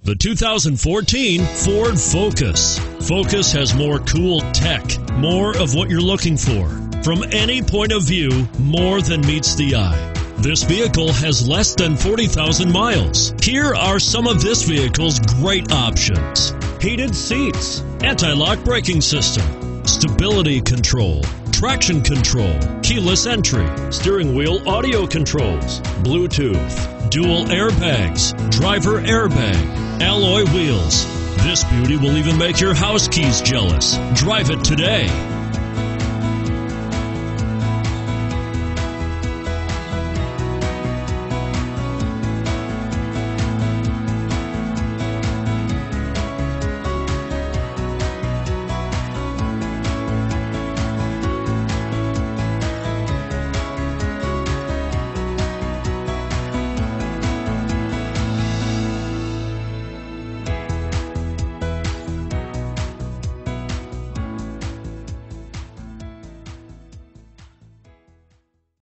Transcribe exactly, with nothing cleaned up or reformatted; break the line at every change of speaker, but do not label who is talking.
The two thousand fourteen Ford Focus. Focus has more cool tech, more of what you're looking for. From any point of view, more than meets the eye. This vehicle has less than forty thousand miles. Here are some of this vehicle's great options: heated seats, anti-lock braking system, stability control, traction control, keyless entry, steering wheel audio controls, Bluetooth, dual airbags, driver airbag, alloy wheels. This beauty will even make your house keys jealous. Drive it today.